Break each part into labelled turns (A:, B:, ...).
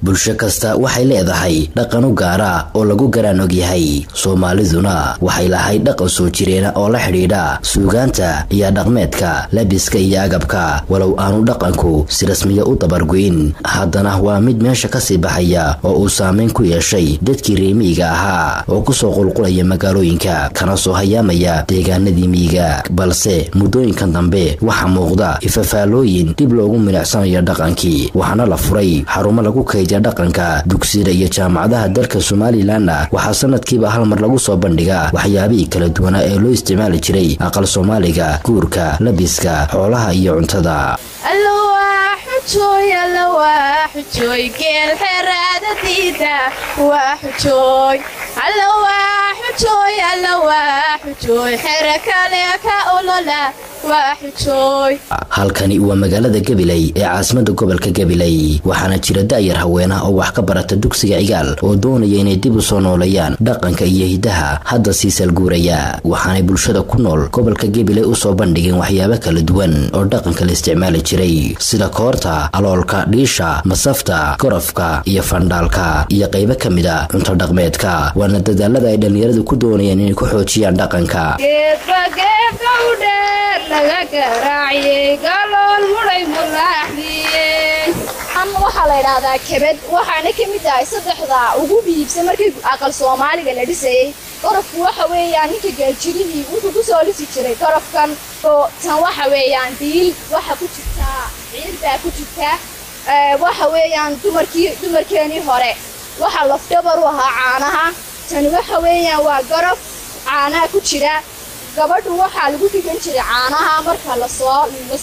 A: bulsho kasta waxay leedahay dhaqan u gaara oo lagu garaanog yahay. Soomaaliduna waxay lahayd dhaqan soo jireena oo la xiriira suugaanta iyo dhaqameedka, labiska iyo agabka. Walow aanu dhaqanku si rasmi ah u tabargoyn, haddana waa mid meesha ka sii baxaya oo uu saameyn ku yeeshay dadkii reer miyiga ahaa oo ku soo qulqulaya magaalooyinka kana soo hayaamaya deegaanadii miyiga. Balse muddooyinkan dambe waxa muuqda ifafaalooyin dib loogu milicsanayo dhaqankii, waxaana la furay xarumo lagu kaydiyo dhaqanka. Dugsiyada iyo jaamacadaha dalka Somaliland waxaa sanadkiiba hal mar lagu soo bandhigaa waxyaabihii kala duwan ee loo isticmaali jiray aqal Soomaaliga, guurka, labiska, xoolaha iyo cuntada.
B: وحجوي كل حرادة ديدا وحجوي حركة لك أولولا وحجوي.
A: halkani waa magaalada Gabiley ee caasimadda gobolka Gabiley, waxaana jira daayar haweenah oo wax ka barata dugsiga Cigaal oo doonaya inay dib u soo nooleeyaan dhaqanka iyo hidaha hadda sii salguuraya. waxaanay bulshada ku nool gobolka Gabiley u soo bandhigeen waxyaabo kala duwan oo dhaqanka la isticmaali jiray sida koorta, aloolka, dhiisha, masafta, korofka iyo fandaalka iyo qaybo kamid ah cunto dhaqameedka. waana dadaalada ay dhalinyaradu ku doonayaan inay ku xoojiyaan dhaqanka.
B: waxa la yiraahdaa kabad, waxaana kamid ah saddexda ugu biibsan markii aqal Soomaaliga la dhisay. korofku waxa weeyaan ninka gaajirihii wuxuu ku soo lisi jiray korofkan oo tan waxa weeyaan diil waxa ku jirta ciilba ku jirta waxa weeyaan dumarkeeni hore waxa lafdabar u ahaa caanaha. tan waxa weeyaan waa gorof caanaha ku jira. gabadhu waxa lagu dhigan jiray caanaha marka la soo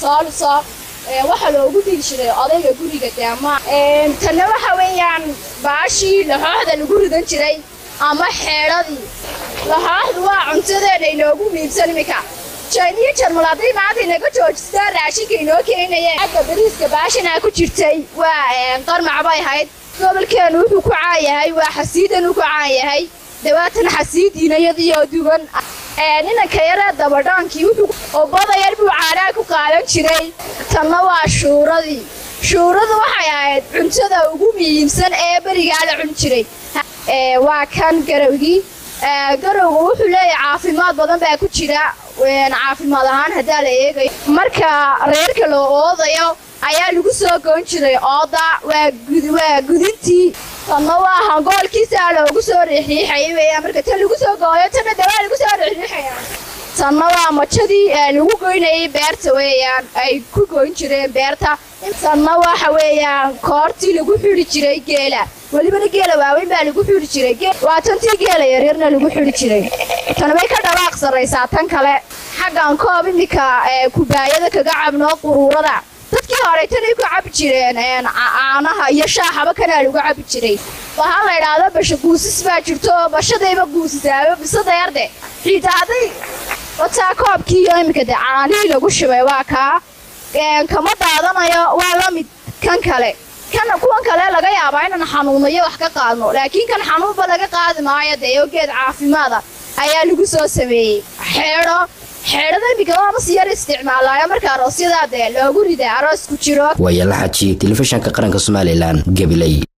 B: waxa loogu dhigi jiray odayga guriga deema. tan waxa weeyaan baashi laxooxda lagu ridan jiray ama xeeradii. laxooxdu waa cuntadeena inoogu miibsan imika jayniyo jarmalaaday maanta inaga joojistaa raashinka inoo keenayeen. xagga bariiska baashina ku jirtay waa qarmac bay ahayd. gobolkeenu wuxuu ku caan yahay waa xasiidan uu ku caan yahay dawaatan xasiidinayadiyo duwan. ninanka yara dabadhaankii wuxuu oo badayar buu caanaha ku qaadan jiray. tanna waa shuuradii. shuuradu waxay ahayd cuntada ugu muhiimsan ee bariga la cun jiray. waa kan garawgii. garawgu wuxuu leeyahay caafimaad badan baa ku jira. caafimaad ahaan hadaa la eegayo marka reerka loo oodayo ayaa lagu soo goon jiray ooda waa gudintii. tanna waa hangoolkiisa loogu soo riixay weeyaan marka tan lagu soo gooyo tanna dawaa lagu soo riixaya. tanna waa majadii lagu goynayay beerta weeyaan ay ku goyn jireen beerta. tanna waxa weeyaan koortii lagu xiri jiray geela. walibana geela waaweyn baa lagu xiri jiray. waa tantii geela yaryarna lagu xiri jiray. tan way ka dhawaaq sareysaa tan kale. xaggan koob imika kubaayada kaga cabno quruurada. dadkii hore tan ay ku cabi jireen caanaha iyo shaaxaba kana lagu cabi jiray. waxa la yiraahdaa basha guusis baa jirto bashadayba guusisaaba bisada yarde xidaaday wata koobkii iyo imika caanihii lagu shubay waa ka kama daadanayo waa la mid kan kale. kuwan kale laga yaabaa inaan xanuunayo wax ka qaadno laakiin kan xanuunba laga qaadi maayo geed caafimaad ayaa lagu soo sameeyay. xeerada imika waa si yar isticmaalayo marka aroosyada loogu riday aroos ku jiro.
A: Waa Yala Xaji, telefishinka qaranka Somaliland, Gabiley.